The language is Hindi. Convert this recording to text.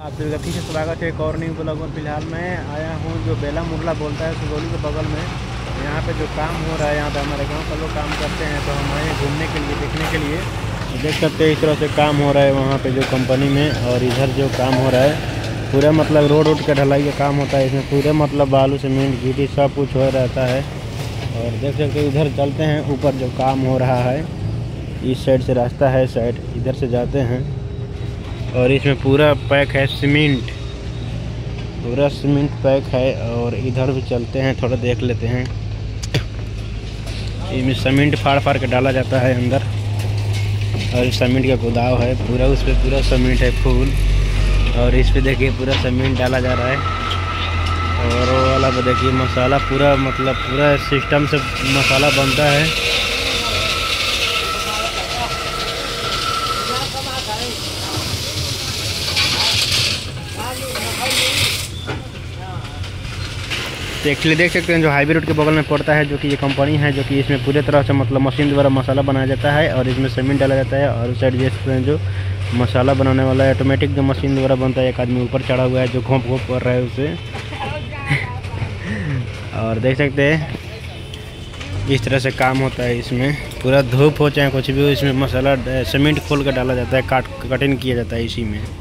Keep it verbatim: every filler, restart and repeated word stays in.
आप सभी का फिर से स्वागत है एक और न्यू ब्लॉग में। फिलहाल मैं आया हूँ जो बेला मुरला बोलता है सुगौली के बगल में। यहाँ पे जो काम हो रहा है, यहाँ पे हमारे गांव का लोग काम करते हैं, तो हम आए घूमने के लिए, देखने के लिए। देख सकते हैं इस तरह से काम हो रहा है वहाँ पे जो कंपनी में। और इधर जो काम हो रहा है पूरा मतलब रोड रोड का ढलाई का काम होता है। इसमें पूरे मतलब बालू सीमेंट गिट्टी सब कुछ हो रहता है। और देख सकते हैं इधर चलते हैं, ऊपर जो काम हो रहा है इस साइड से रास्ता है, साइड इधर से जाते हैं। और इसमें पूरा पैक है सीमेंट, पूरा सीमेंट पैक है। और इधर भी चलते हैं, थोड़ा देख लेते हैं। इसमें सीमेंट फाड़ फाड़ के डाला जाता है अंदर। और इस सीमेंट का गोदाव है पूरा, उस पर पूरा सीमेंट है फुल। और इस पे देखिए पूरा सीमेंट डाला जा रहा है। और वो वाला पे देखिए मसाला पूरा मतलब पूरा सिस्टम से मसाला बनता है। एक्चुअली देख सकते हैं जो हाईवे रोड के बगल में पड़ता है, जो कि ये कंपनी है, जो कि इसमें पूरे तरह से मतलब मशीन द्वारा मसाला बनाया जाता है। और इसमें सीमेंट डाला जाता है। और उस साइड देख सकते हैं जो मसाला बनाने वाला है ऑटोमेटिक जो मशीन द्वारा बनता है। एक आदमी ऊपर चढ़ा हुआ है जो घोंप घोंप कर रहा है उसे। और देख सकते हैं इस तरह से काम होता है। इसमें पूरा धूप हो चाहे कुछ भी हो, इसमें मसाला सीमेंट खोल कर डाला जाता है, काट कटिंग किया जाता है इसी में।